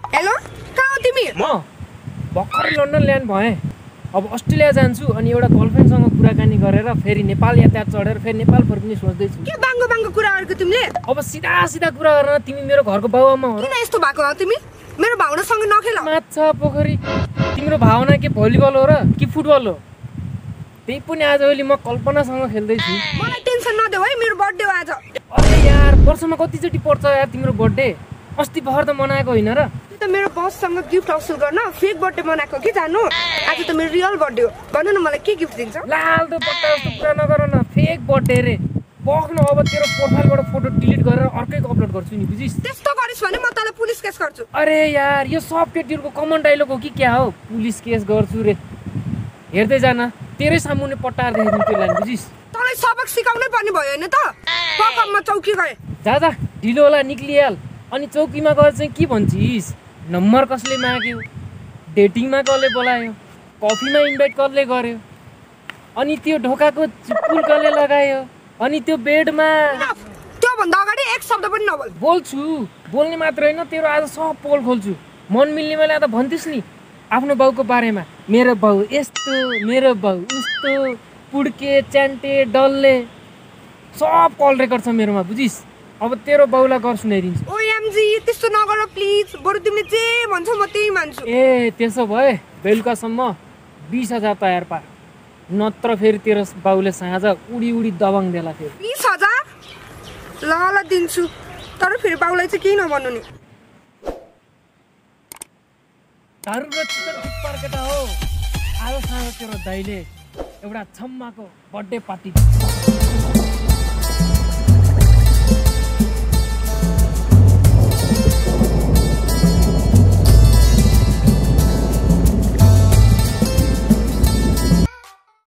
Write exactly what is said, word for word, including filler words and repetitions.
Hello कहाँ हो तिमी? म भर्खरै लन्डन ल्यान्ड भएँ। अब अस्ट्रेलिया जान्छु अनि एउटा गर्लफ्रेन्डसँग कुराकानी गरेर फेरि नेपाल यातायात चढेर फेरि नेपाल फर्किने सोच्दैछु। के बाङ्गो बाङ्गो कुरा गरेको तिमीले? अब सिधा सिधा कुरा गरेर तिमी मेरो घरको बाबुआमा हो र? किन यस्तो भएको हो तिमी? मेरो भावनासँग नखेल। माछा पोखरी तिम्रो भावना के भलिबल हो र कि फुटबल हो? त्यही पनि आजभोलि म कल्पनासँग खेल्दैछु। मलाई टेन्सन नदेऊ है, मेरो बर्थडे हो आज। अरे यार वर्षमा कतिचोटि पर्छ यार तिम्रो बर्थडे? अस्ति भर्खर त मनाएको होइन र? त्यो त मेरो बससँग गिफ्ट हाउसल गर्न फेक बर्थडे मनाएको कि जानु। आज त मेरो रियल बर्थडे हो। भन न मलाई के गिफ्ट दिन्छ? लाल त पट्टा जस्तो कुरा नगर न, फेक बर्थडे रे। बग्नु अब तेरो प्रोफाइलबाट फोटो डिलिट गरेर अर्कैको अपलोड गर्छु नि, बुझिस्? त्यस्तो गरिस् भने म तँलाई पुलिस केस गर्छु। अरे यार यो सब केटीहरूको कमन डायलग हो कि क्या हो? पुलिस केस गर्छु रे। हेर्दै जान तेरै सामुन्ने पट्टाएर देखाइदिन्छु त्यो लाइन, बुझिस्? तँलाई सबक सिकाउनै पर्ने भयो होइन त? पकम म चौकी गएँ। जा जा ढिलो होला निक्लिहाल। अनि चौकीमा गएर चाहिँ के भन्छिस्? नम्बर कसले माग्यो, डेटिङमा कसले बोलायो, कफीमा इन्भाइट कसले गर्यो, अनि त्यो ढोकाको पुल कसले लगायो, अनि त्यो बेडमा। त्योभन्दा अगाडि एक शब्द पनि नबोल। बोल्छु, बोल्ने मात्र होइन तेरो आज सब पोल खोल्छु। मन मिल्ने बेला त भन्थिस् नि आफ्नो बाउको बारेमा, मेरो बाउ यस्तो, मेरो बाउ उस्तो, पुड्के च्यान्टे डल्ले, सब कल रेकर्ड छ मेरोमा, बुझिस्? अब तेरो बाउलाई घर सुनाइदिन्छु। ओएमजी त्यस्तो नगर प्लिज, बरु तिमीले जे भन्छौ म त्यही मान्छु। ए त्यसो भए बेलुकासम्म बिस हजार तयार पार, नत्र फेरि तेरो बाउले साँझ उडी उडी दबाङ देला फेरि। बिस हजार ल ल दिन्छु, तर फेरि बाउलाई चाहिँ केही नभन्नु नि। दारु र चिकन थुक्पार केटा हो। आज साँझ तेरो दाइले एउटा छम्माको बर्थडे पार्टी